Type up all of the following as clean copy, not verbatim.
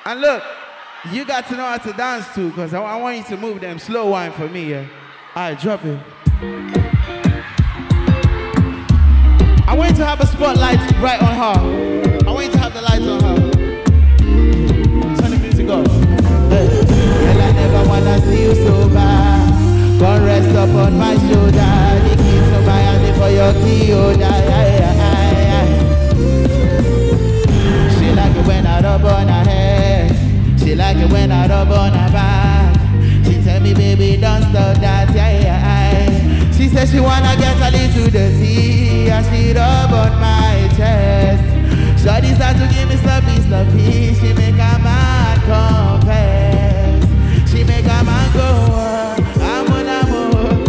And look, you got to know how to dance too, because I want you to move them slow wine for me, yeah? Alright, drop it. I want you to have a spotlight right on her. I want you to have the lights on her. Turn the music off. Hey. Girl, I never wanna see you so bad. Come rest up on my shoulder. The keys to my hand for your key holder. She like it when I rub on her head. She like it when I rub on her back. She tell me, baby, don't stop that. She says she wanna get a little dirty, and she rub on my chest. Shawty start to give me sloppy. She make a man confess. She make a man go, I'm on amor.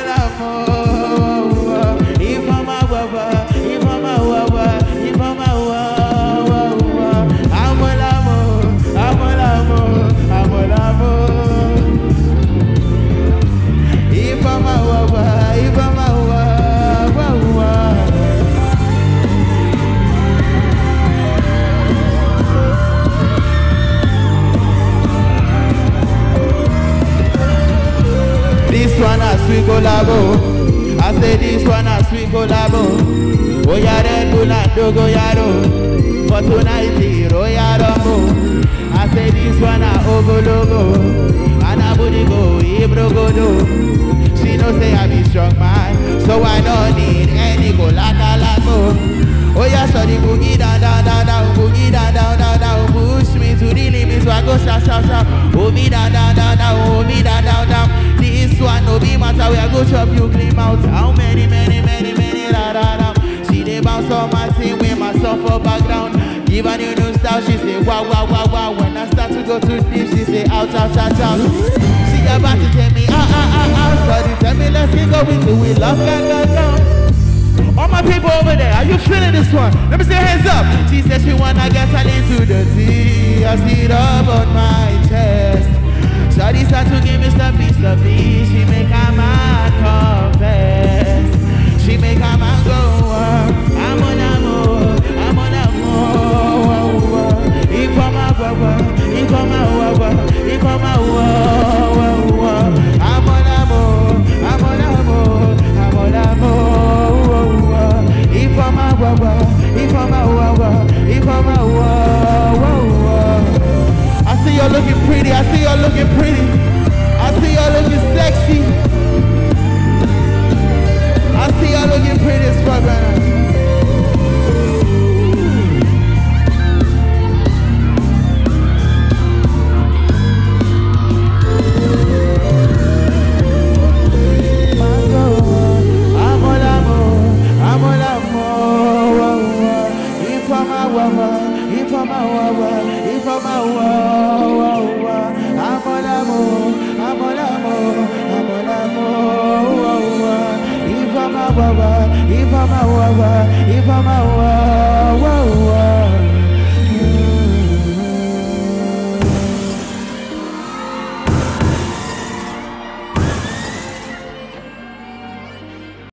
If I'm a wawa, if I'm a wawa, if I'm a wawa, I'm on amor. If I'm a wawa, if I'm a wawa. This one a sweet collabo. I say this one a sweet collabo. Oh ya Red Bull and Dogo Yaro. For tonight hero Yarombo. I say this one a Ogologo. And a Budigo Ibrogodo. She know say I be strong man, so I don't need any go lako. Oh yeah, so the boogie down, boogie down, push me to the limit, so I go shout. Oh me down, oh me down. This one no be matter, we I go chop you clean out. How many, da. She dey bounce on my team with my song for background. Give a new style, she say wow. When I start to go too deep, she say out. She about to tell me Shawty tell me let's get going till we lost go. All my people over there, are you feeling this one? Let me see your hands up. She said she wanna get a little dirty. I see it up on my chest. Shawty start to give me sloppy. She make a man confess. She make a man go, I'm on amor. If I'm a wawa, if I'm a wawa, if I'm a wawa, I'm on amor. If I'm a wawa, if I'm a wawa, if I'm a wawa. I see you're looking pretty, I see you're looking pretty, I see you're looking sexy, I see you're looking pretty as fuck right now. If I'm a wawa, I'm on amor. If I'm a wawa, if I'm a wawa.